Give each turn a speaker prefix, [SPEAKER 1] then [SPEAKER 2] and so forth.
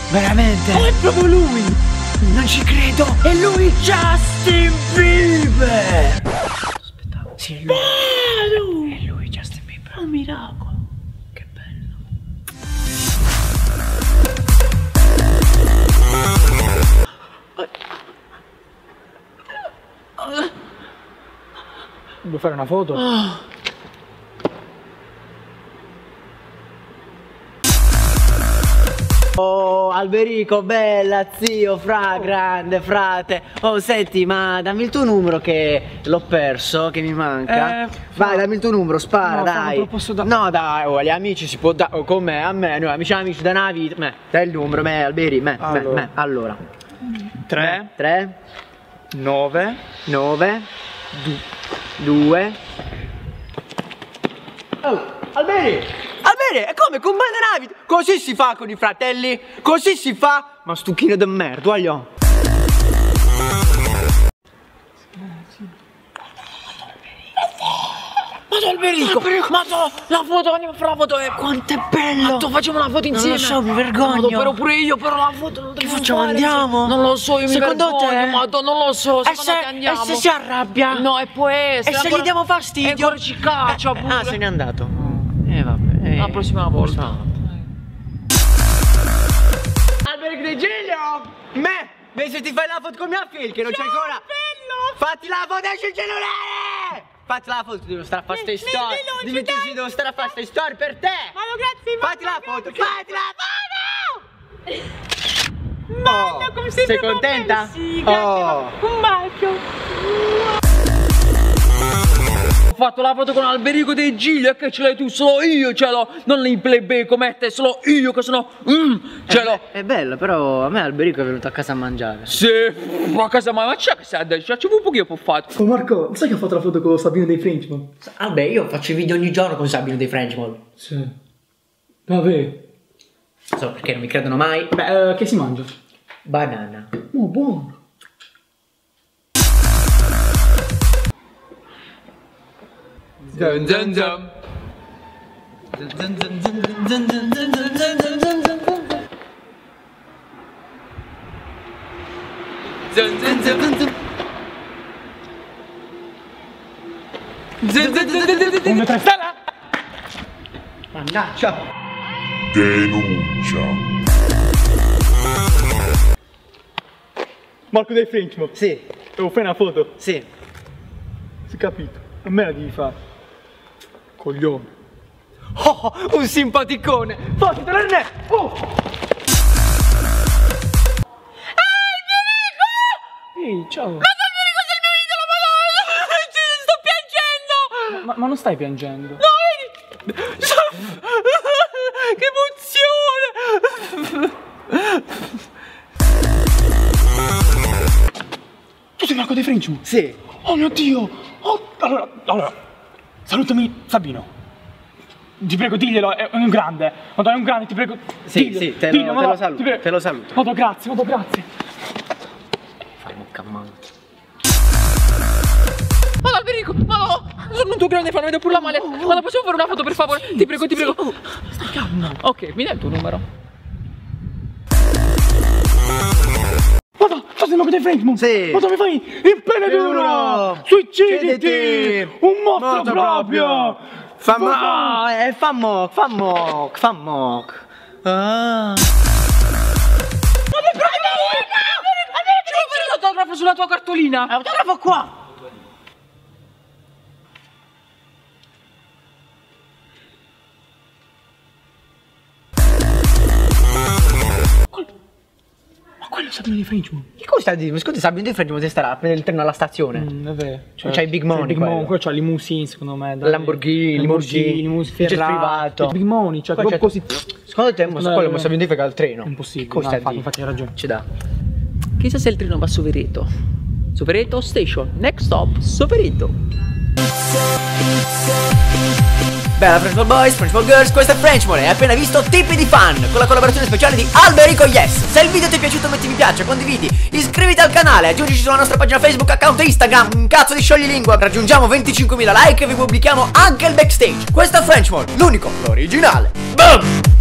[SPEAKER 1] Veramente?
[SPEAKER 2] Oh, è proprio lui!
[SPEAKER 1] Non ci credo! È lui, Justin Bieber! Aspettavo. Sì, è lui. È lui, Justin Bieber.
[SPEAKER 2] Un miracolo.
[SPEAKER 1] Che bello.
[SPEAKER 2] Vuoi fare una foto?
[SPEAKER 1] Oh, Alberico, bella, zio, grande, frate. Oh, senti, ma dammi il tuo numero che l'ho perso, che mi manca. Vai, dammi il tuo numero, spara,
[SPEAKER 2] no,
[SPEAKER 1] dai.
[SPEAKER 2] non lo posso dare.
[SPEAKER 1] No, dai, oh, agli amici si può dare, oh, con me, a me, noi amici da una vita. Dai il numero, Alberi, allora. 3
[SPEAKER 2] 9
[SPEAKER 1] 9 2. Oh, Alberi! Alberi, è come con me da una vita. Così si fa con i fratelli, così si fa. Ma stucchino di merda, guaglio.
[SPEAKER 2] Ma Alberico! Ma la foto, andiamo a fare la foto!
[SPEAKER 1] Quanto è bello!
[SPEAKER 2] Ma facciamo una foto insieme!
[SPEAKER 1] Non lo so, mi vergogno!
[SPEAKER 2] Però pure io, però la foto non
[SPEAKER 1] che facciamo? Andiamo?
[SPEAKER 2] Non lo so, io
[SPEAKER 1] secondo
[SPEAKER 2] mi vergogno, ma non lo so, secondo te andiamo?
[SPEAKER 1] E se si arrabbia?
[SPEAKER 2] No, e può essere!
[SPEAKER 1] E se gli diamo fastidio?
[SPEAKER 2] E ancora ci caccia pure!
[SPEAKER 1] Ah, se n'è andato! Vabbè!
[SPEAKER 2] La prossima volta!
[SPEAKER 1] Alberico De Giglio! Vedi se ti fai la foto con mia figlia che non c'è ancora! Bello! Fatti la foto, esci il cellulare! Fatti la foto, devo stare a fare ste storie. Dimmi tu se devo stare a fare ste storie per te.
[SPEAKER 3] Ma no, grazie.
[SPEAKER 1] Fatti la foto, fatti la foto.
[SPEAKER 3] Mamma, come sei
[SPEAKER 1] contenta?
[SPEAKER 3] Sì, grazie. Un bacio.
[SPEAKER 2] Ho fatto la foto con Alberico De Giglio e che ce l'hai tu, solo io ce l'ho, non i plebei come te, solo io che sono ce l'ho.
[SPEAKER 1] È bello, però a me Alberico è venuto a casa a mangiare.
[SPEAKER 2] Sì, ma a casa ma c'è che sei adesso? C'è un po' che io ho fatto.
[SPEAKER 4] Oh Marco, sai che ho fatto la foto con Sabino dei Frenchman?
[SPEAKER 1] Vabbè, io faccio i video ogni giorno con Sabino dei Frenchman.
[SPEAKER 4] Sì. Vabbè.
[SPEAKER 1] Non so perché non mi credono mai.
[SPEAKER 4] Beh, che si mangia?
[SPEAKER 1] Banana.
[SPEAKER 4] Oh, buono.
[SPEAKER 2] Zan zan zan.
[SPEAKER 4] Come tre stella?
[SPEAKER 1] Mannaggia.
[SPEAKER 5] Denuncia.
[SPEAKER 4] Marco dei Frenchman.
[SPEAKER 1] Sì,
[SPEAKER 4] Devo fare una foto.
[SPEAKER 1] sì.
[SPEAKER 4] Si capito. A me la devi fare. Coglione.
[SPEAKER 1] Oh, un simpaticone. Forza, torna.
[SPEAKER 4] Ehi, ciao.
[SPEAKER 3] Ma Alberico, sei il mio idolo, madonna! Sto piangendo!
[SPEAKER 4] Ma non stai piangendo?
[SPEAKER 3] No, vedi? Che emozione!
[SPEAKER 4] Tu sei Marco dei Frenchman?
[SPEAKER 1] Sì.
[SPEAKER 4] Oh mio Dio! Oh, allora, salutami Sabino. Ti prego, diglielo, è un grande. Quando è un grande, ti prego.
[SPEAKER 1] Sì,
[SPEAKER 4] diglielo,
[SPEAKER 1] sì, te
[SPEAKER 4] diglielo,
[SPEAKER 1] lo
[SPEAKER 4] madonna,
[SPEAKER 1] saluto,
[SPEAKER 4] ti prego.
[SPEAKER 1] te lo saluto.
[SPEAKER 4] Vado, grazie.
[SPEAKER 1] Fai un cammanto.
[SPEAKER 3] Ma Alberico, ma no! Sono un tuo grande fan, vedo pure la maglietta. Ma possiamo fare una foto per favore? Ti prego.
[SPEAKER 4] Stai calmo.
[SPEAKER 3] Ok, mi dai il tuo numero?
[SPEAKER 4] Vado, tu sei Marco dei Frenchman?
[SPEAKER 1] Sì.
[SPEAKER 4] Ma dove fai? Il pene duro!
[SPEAKER 1] Duro!
[SPEAKER 4] Suiciditi! Un mostro proprio!
[SPEAKER 1] Fammoc. Ah.
[SPEAKER 3] Ci vuoi fare l'autografo sulla tua cartolina?
[SPEAKER 1] Autografo qua.
[SPEAKER 4] Ma quello è Sabino dei Frenchman.
[SPEAKER 1] Che cosa stai dicendo? Scusa, Sabino dei Frenchman ti starà a prendere il treno alla stazione.
[SPEAKER 4] È vero.
[SPEAKER 1] C'hai i Big Money,
[SPEAKER 4] Big Money,
[SPEAKER 1] quello.
[SPEAKER 4] quello c'ha limousine secondo me. dai.
[SPEAKER 1] Lamborghini,
[SPEAKER 4] Ferrari,
[SPEAKER 1] jet privato.
[SPEAKER 4] Big Money, cioè
[SPEAKER 1] Poi
[SPEAKER 4] proprio
[SPEAKER 1] c'è-
[SPEAKER 4] così.
[SPEAKER 1] Secondo te quello mi Sabino dei Frenchman al treno?
[SPEAKER 4] È impossibile.
[SPEAKER 1] Cosa stai
[SPEAKER 4] No,
[SPEAKER 1] di?
[SPEAKER 4] infatti hai ragione.
[SPEAKER 1] Ci dà.
[SPEAKER 3] Chissà se il treno va a Sovereto. Sovereto Station, next stop, Sovereto.
[SPEAKER 1] Bella Frenchman Boys, Frenchman Girls, questo è Frenchman e hai appena visto Tipi di Fan con la collaborazione speciale di Alberico Yes. Se il video ti è piaciuto metti mi piace, condividi, iscriviti al canale, aggiungici sulla nostra pagina Facebook, account Instagram, un cazzo di scioglilingua. Raggiungiamo 25.000 like e vi pubblichiamo anche il backstage. Questo è Frenchman, l'unico, l'originale. Boom!